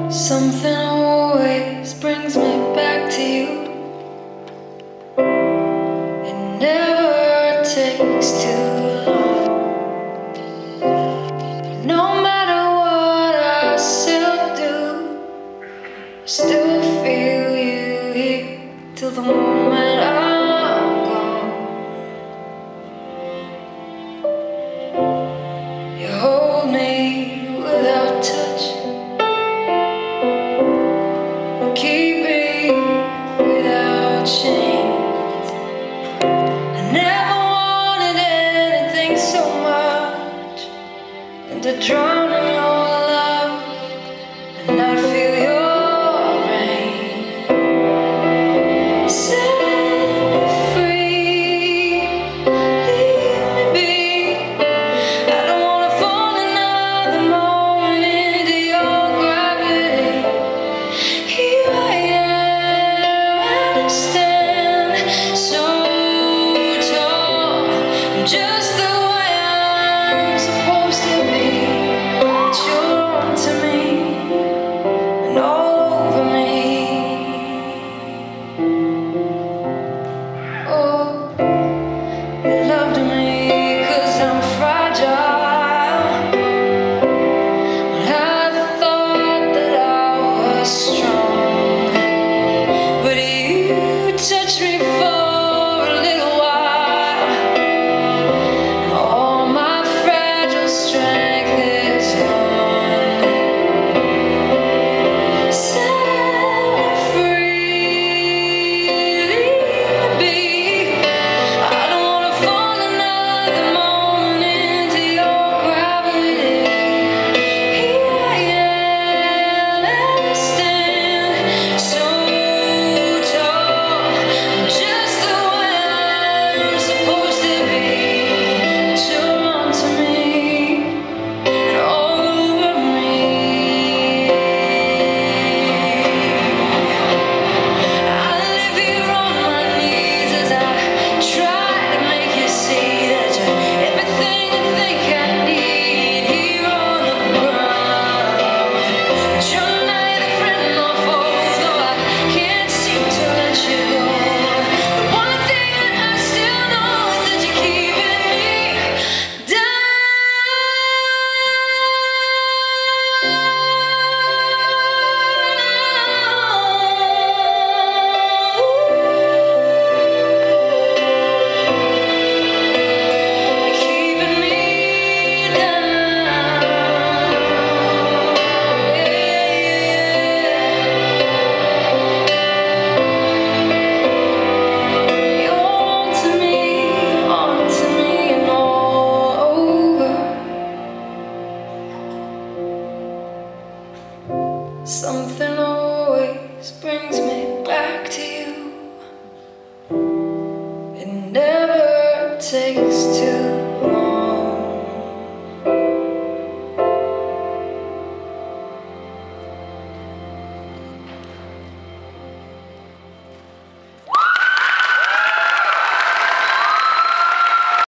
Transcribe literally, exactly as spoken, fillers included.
Something always brings me back to you. It never takes too long. No matter what I still do, I still feel you here till the moment I'm gone. You hold me without touch, keep me without chains. I never wanted anything so much than to drown in your love and not feel your rain. Set me free, leave me be. I don't wanna fall another moment into your gravity. Here I am, and I stand so tall. I'm just the way I'm supposed to be, but you're onto me and all over me. Oh, you loved me 'cause I'm fragile. When I thought that I was strong, but you touched me for a little while, and all my fragile strength is gone. Set me free, leave me be. I don't wanna fall another moment into your gravity. Here I am, and I stand so tall. I'm just the way I'm supposed to be, but you're onto me and all over me. I live here on my knees as I try to make you see that you're everything I think I need here on the ground. But you're neither friend nor foe, though I can't seem to let you go. The one thing that I still know is that you're keeping me down.